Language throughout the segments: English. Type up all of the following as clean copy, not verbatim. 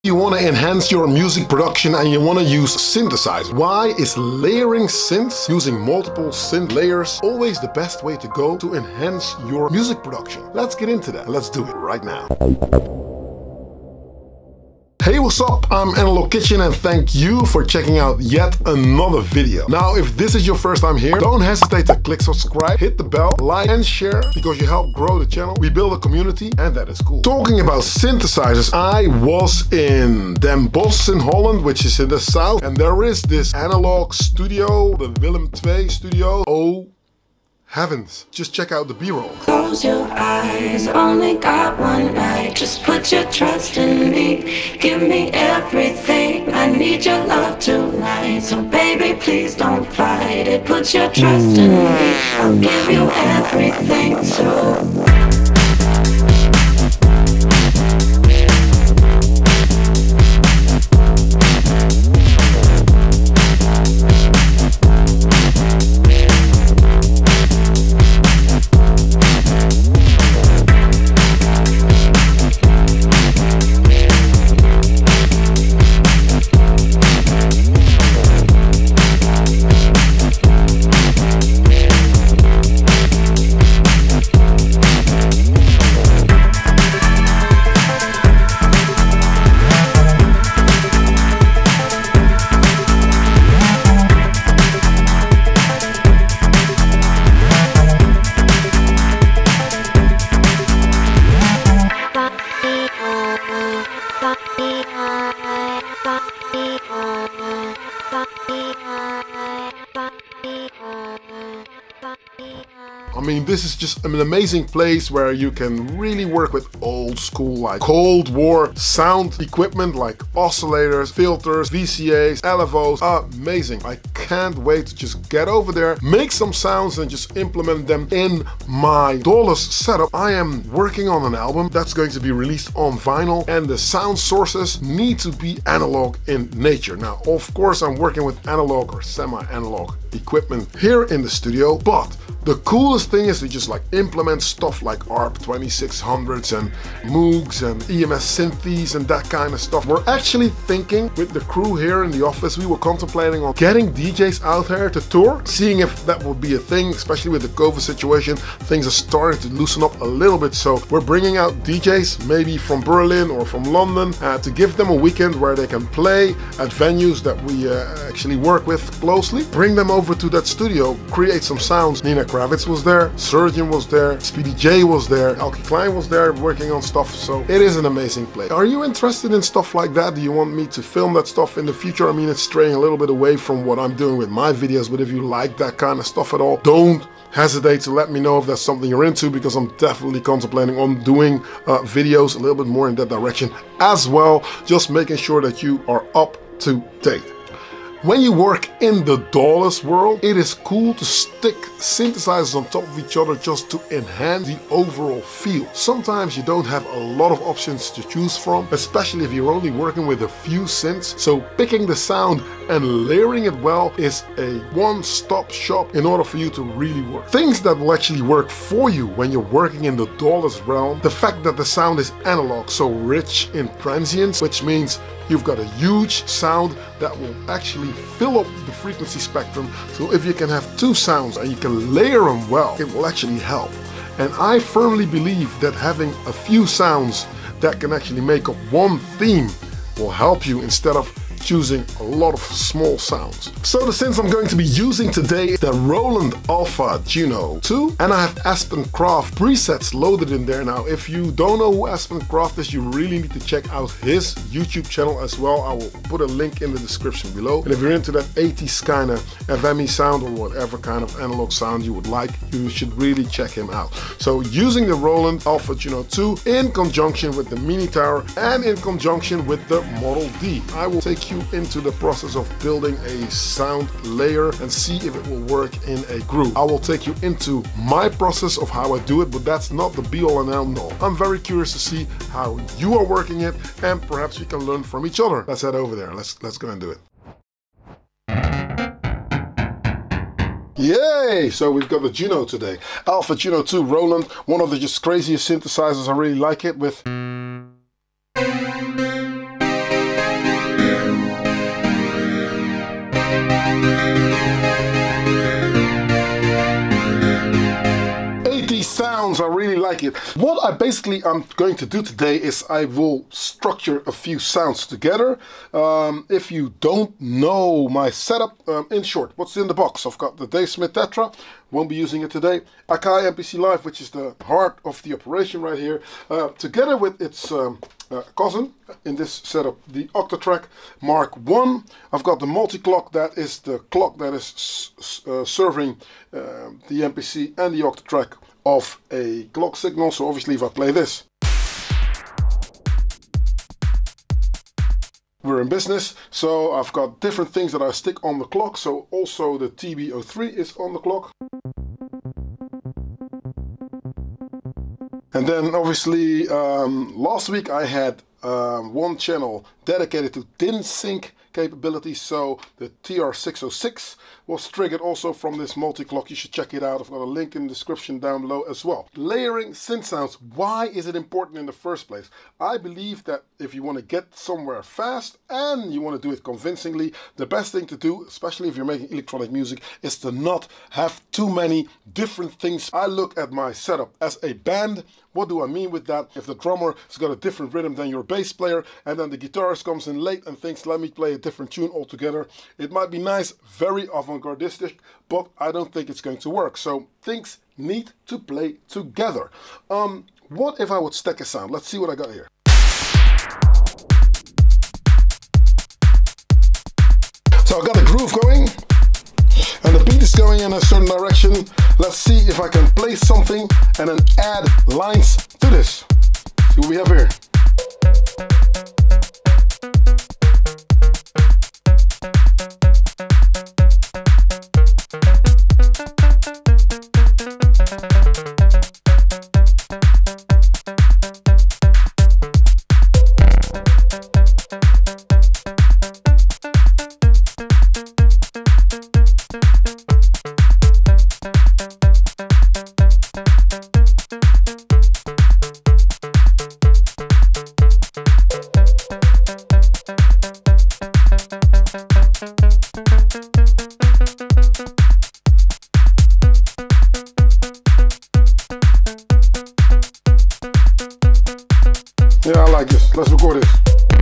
You want to enhance your music production and you want to use synthesizers. Why is layering synths, using multiple synth layers, always the best way to go to enhance your music production? Let's get into that. Let's do it right now. Hey, what's up? I'm Analog Kitchen and thank you for checking out yet another video. Now, if this is your first time here, don't hesitate to click subscribe, hit the bell, like and share because you help grow the channel. We build a community and that is cool. Talking about synthesizers, I was in Den Bosch in Holland, which is in the south, and there is this analog studio, the Willem II studio. Oh, heavens, just check out the B-roll. Close your eyes, only got one night. Just put your trust in me. Give me everything. I need your love tonight. So baby, please don't fight it. Put your trust in me. I'll give you everything. So I mean, this is just an amazing place where you can really work with old school, like Cold War sound equipment like oscillators, filters, VCAs, LFOs. Amazing. I can't wait to just get over there, make some sounds and just implement them in my DAWless setup. I am working on an album that's going to be released on vinyl and the sound sources need to be analog in nature. Now, of course, I'm working with analog or semi-analog equipment here in the studio, but the coolest thing is to just like implement stuff like ARP 2600s and Moogs and EMS Synthes and that kind of stuff. We're actually thinking with the crew here in the office, we were contemplating on getting DJs out here to tour, seeing if that would be a thing, especially with the COVID situation. Things are starting to loosen up a little bit, so we're bringing out DJs maybe from Berlin or from London to give them a weekend where they can play at venues that we actually work with closely. Bring them over to that studio, create some sounds. Nina Kravitz was there, Surgeon was there, Speedy J was there, Alki Klein was there working on stuff, so it is an amazing place. Are you interested in stuff like that? Do you want me to film that stuff in the future? I mean, it's straying a little bit away from what I'm doing with my videos, but if you like that kind of stuff at all, don't hesitate to let me know if that's something you're into, because I'm definitely contemplating on doing videos a little bit more in that direction as well, just making sure that you are up to date. When you work in the DAWless world, it is cool to stick synthesizers on top of each other just to enhance the overall feel. Sometimes you don't have a lot of options to choose from, especially if you're only working with a few synths, so picking the sound and layering it well is a one-stop shop in order for you to really work. Things that will actually work for you when you're working in the DAWless realm: the fact that the sound is analog, so rich in transients, which means you've got a huge sound that will actually fill up the frequency spectrum. So if you can have two sounds and you can layer them well, it will actually help. And I firmly believe that having a few sounds that can actually make up one theme will help you instead of choosing a lot of small sounds. So the synths I'm going to be using today is the Roland Alpha Juno 2, and I have Aspen Craft presets loaded in there. Now, if you don't know who Aspen Craft is, you really need to check out his YouTube channel as well. I will put a link in the description below. And if you're into that 80s kind of FME sound or whatever kind of analog sound you would like, you should really check him out. So using the Roland Alpha Juno 2 in conjunction with the Mini Tower and in conjunction with the Model D, I will take you into the process of building a sound layer and see if it will work in a groove. I will take you into my process of how I do it, but that's not the be-all and end-all. I'm very curious to see how you are working it, and perhaps we can learn from each other. Let's head over there. Let's go and do it. Yay! So we've got the Juno today. Alpha Juno 2 Roland, one of the just craziest synthesizers. I really like it with really like it. What I basically am going to do today is I will structure a few sounds together. If you don't know my setup, in short, what's in the box? I've got the Dave Smith Tetra, won't be using it today. Akai MPC Live, which is the heart of the operation right here, together with its cousin in this setup, the Octatrack Mark I. I've got the multi-clock, that is the clock that is serving the MPC and the Octatrack of a clock signal. So obviously if I play this, we're in business. So I've got different things that I stick on the clock. So also the TB03 is on the clock. And then obviously last week I had one channel dedicated to DIN sync capabilities, so the TR606 was triggered also from this multi-clock. You should check it out. I've got a link in the description down below as well. Layering synth sounds, why is it important in the first place? I believe that if you want to get somewhere fast and you want to do it convincingly, the best thing to do, especially if you're making electronic music, is to not have too many different things. I look at my setup as a band. What do I mean with that? If the drummer has got a different rhythm than your bass player, and then the guitarist comes in late and thinks, let me play a different tune altogether, it might be nice, very avant-gardistic, but I don't think it's going to work. So things need to play together. What if I would stack a sound? Let's see what I got here. So I got the groove going, and the beat is going in a certain direction. Let's see if I can play something and then add lines to this. See what we have here. Yeah, I like this. Let's record this.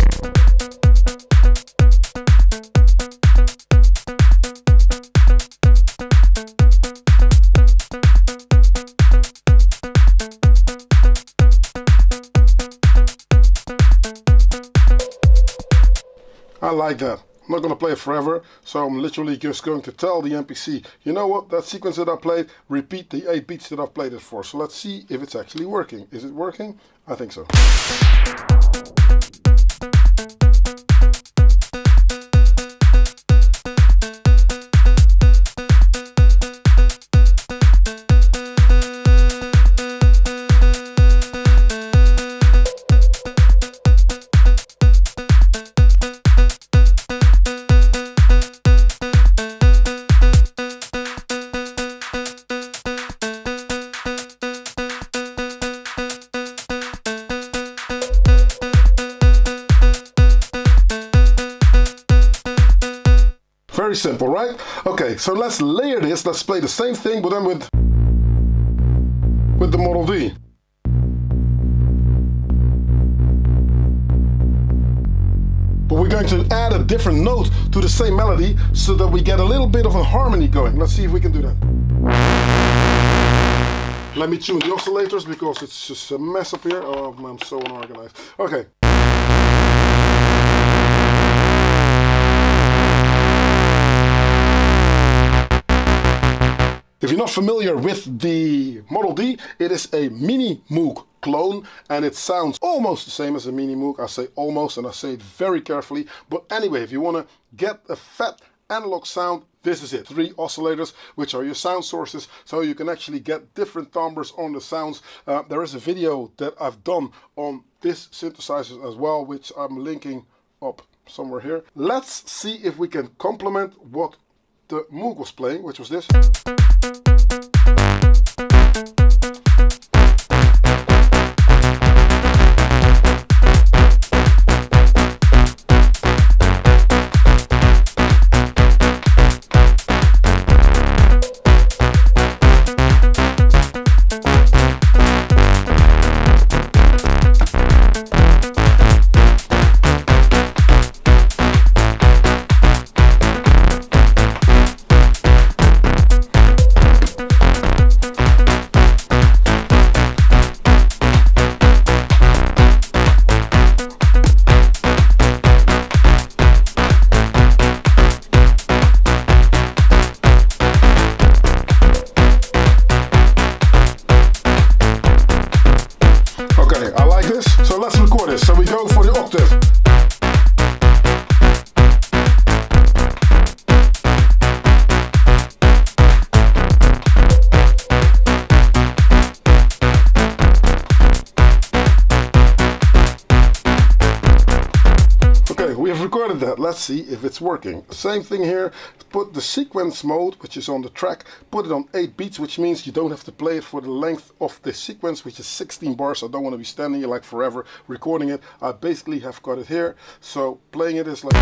I like that. I'm not going to play it forever, so I'm literally just going to tell the MPC, you know what, that sequence that I played, repeat the 8 beats that I've played it for. So let's see if it's actually working. Is it working? I think so. Very simple, right? Okay, so let's layer this. Let's play the same thing, but then with the Model D. But we're going to add a different note to the same melody so that we get a little bit of a harmony going. Let's see if we can do that. Let me tune the oscillators because it's just a mess up here. Oh, I'm so unorganized. Okay. If you're not familiar with the Model D, it is a Mini Moog clone and it sounds almost the same as a Mini Moog. I say almost and I say it very carefully. But anyway, if you want to get a fat analog sound, this is it. 3 oscillators, which are your sound sources, so you can actually get different timbres on the sounds. There is a video that I've done on this synthesizer as well, which I'm linking up somewhere here. Let's see if we can complement what the Moog was playing, which was this. Okay, I like this, so let's record this. So we go for the octave. We have recorded that. Let's see if it's working. Same thing here. Put the sequence mode, which is on the track, put it on 8 beats, which means you don't have to play it for the length of the sequence, which is 16 bars. I don't want to be standing here like forever recording it. I basically have got it here. So playing it is like...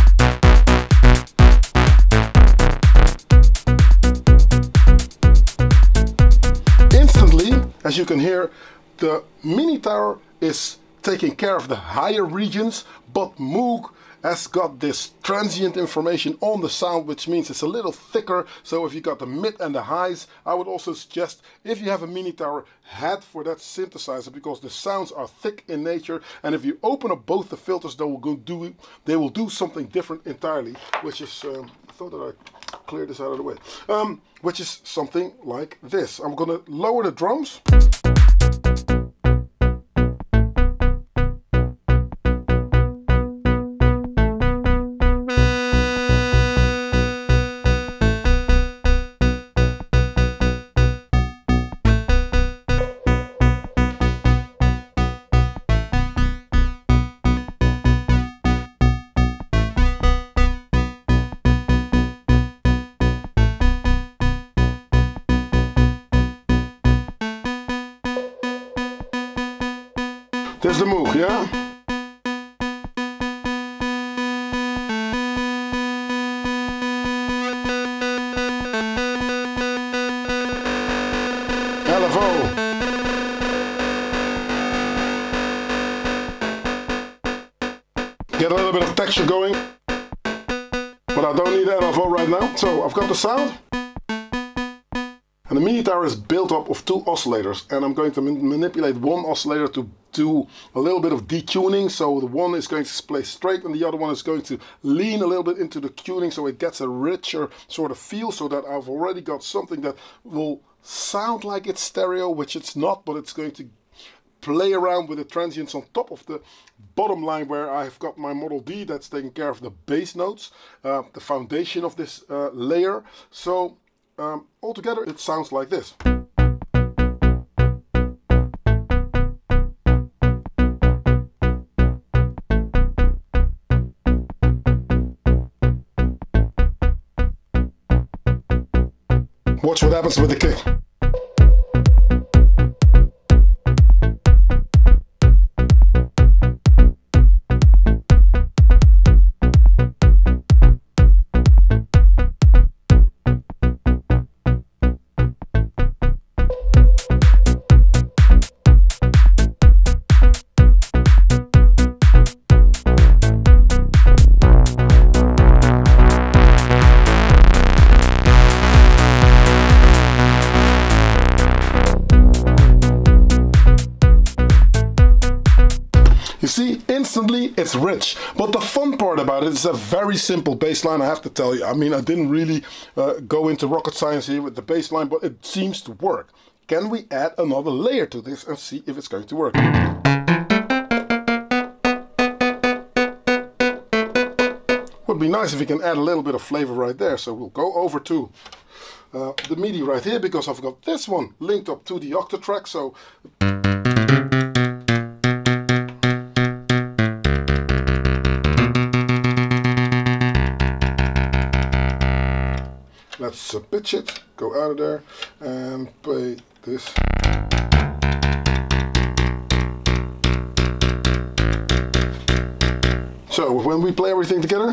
Instantly, as you can hear, the Mini Tower is taking care of the higher regions, but Moog has got this transient information on the sound, which means it's a little thicker. So if you got the mid and the highs, I would also suggest, if you have a Mini Tower, head for that synthesizer, because the sounds are thick in nature, and if you open up both the filters, they will do something different entirely, which is I thought that I cleared this out of the way, which is something like this. I'm gonna lower the drums. There's the Moog, yeah? LFO. Get a little bit of texture going, but I don't need LFO right now. So I've got the sound. And the Mini Tower is built up of 2 oscillators, and I'm going to manipulate one oscillator to do a little bit of detuning. So the one is going to play straight and the other one is going to lean a little bit into the tuning, so it gets a richer sort of feel, so that I've already got something that will sound like it's stereo, which it's not, but it's going to play around with the transients on top of the bottom line, where I've got my Model D that's taking care of the bass notes, the foundation of this layer. So altogether it sounds like this. Watch what happens with the kick. You see, instantly it's rich, but the fun part about it is a very simple bass line, I have to tell you. I mean, I didn't really go into rocket science here with the bass line, but it seems to work. Can we add another layer to this and see if it's going to work? Would be nice if we can add a little bit of flavor right there. So we'll go over to the MIDI right here, because I've got this one linked up to the Octatrack. So let's pitch it, go out of there and play this. So when we play everything together,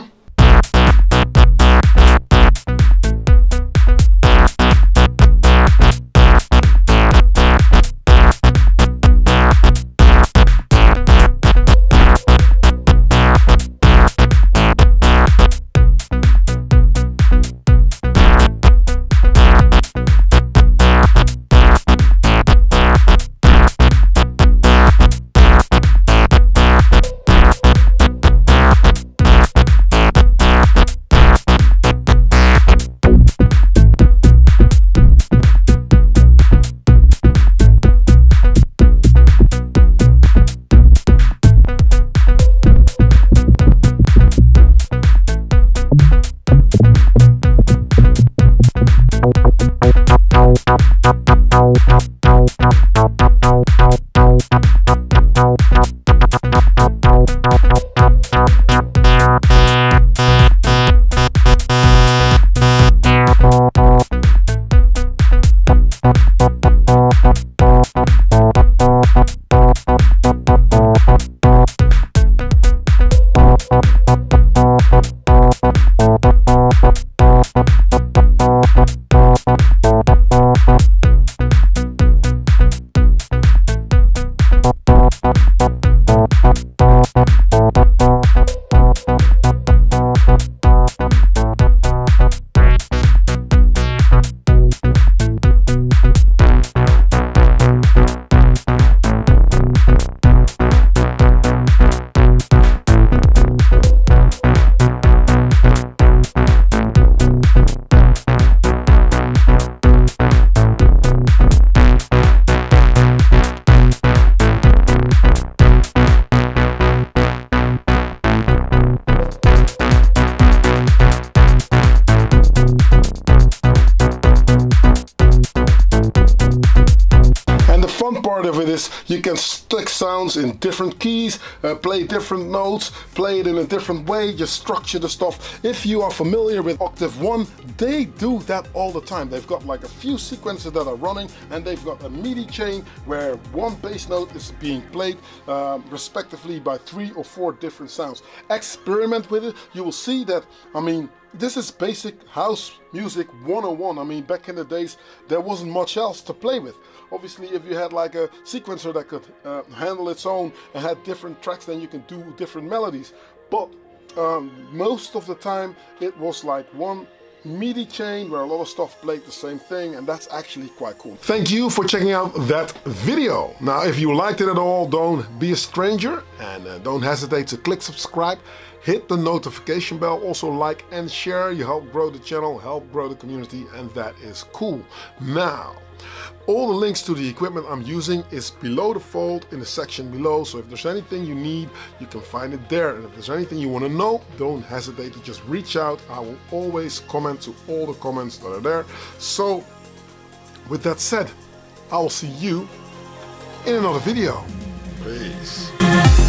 this. You can stick sounds in different keys, play different notes, play it in a different way, just structure the stuff. If you are familiar with Octave One, they do that all the time. They've got like a few sequences that are running, and they've got a MIDI chain where one bass note is being played respectively by 3 or 4 different sounds. Experiment with it. You will see that, I mean, this is basic house music 101. I mean, back in the days there wasn't much else to play with. Obviously, if you had like a sequencer that could handle its own and had different tracks, then you can do different melodies. But most of the time it was like one MIDI chain where a lot of stuff played the same thing, and that's actually quite cool. Thank you for checking out that video. Now, if you liked it at all, don't be a stranger, and don't hesitate to click subscribe, hit the notification bell, also like and share. You help grow the channel, help grow the community, and that is cool. Now, all the links to the equipment I'm using is below the fold in the section below, so if there's anything you need, you can find it there. And if there's anything you want to know, don't hesitate to just reach out. I will always comment to all the comments that are there. So with that said, I will see you in another video. Peace.